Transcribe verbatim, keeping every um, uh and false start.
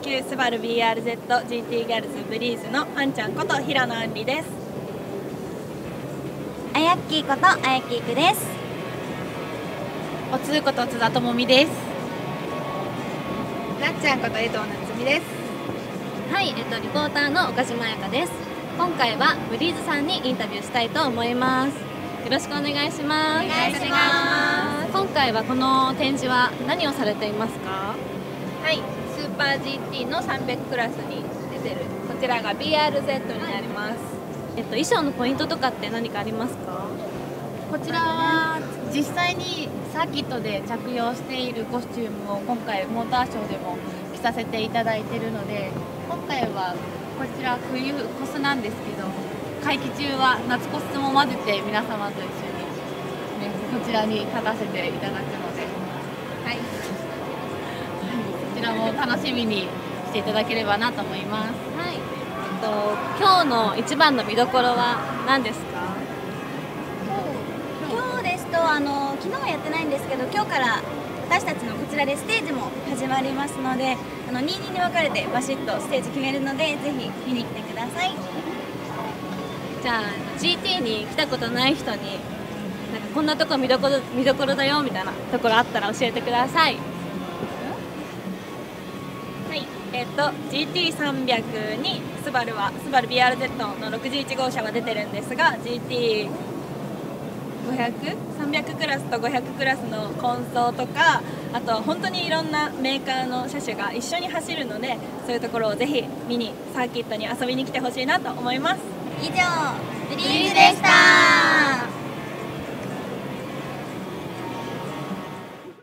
旧スバル ビーアールゼット ジーティー ギャルズブリーズのあんちゃんこと平野あんりです。 あやっきーことあやきーくです。 おつうこと津田智美です。なっちゃんこと江藤夏美です。 はい、えっとリポーターの岡島彩香です。今回はブリーズさんにインタビューしたいと思います。よろしくお願いします。 お願いします。 今回はこの展示は何をされていますか？ はい、スーパー ジーティー のさんびゃくクラスに出てるこちらが ビーアールゼット になります。 えっと衣装のポイントとかって何かありますか？ こちらは実際にサーキットで着用しているコスチュームを今回モーターショーでも着させていただいているので、今回はこちら冬コスなんですけど、会期中は夏コスも混ぜて皆様と一緒に、ね、こちらに立たせていただくので、はい、こちらも楽しみにしていただければなと思います。 はい、えっと今日の一番の見どころは何ですか？ 今日ですとあの昨日はやってないんですけど、今日から私たちのこちらでステージも始まりますので、あのににんに分かれてバシッとステージ決めるので、ぜひ見に来てください。 じゃあ ジーティー に来たことない人になんかこんなとこ見どころ見どころだよみたいなところあったら教えてください。 はい、えっと ジーティーさんびゃく にスバルはスバル ビーアールゼット のろくじゅういちごうしゃは出てるんですが、 ジーティーごひゃく、さんびゃくクラスとごひゃくクラスのコンソーとか、あと本当にいろんなメーカーの車種が一緒に走るので、そういうところをぜひ見にサーキットに遊びに来てほしいなと思います。 以上、ブリーズでした。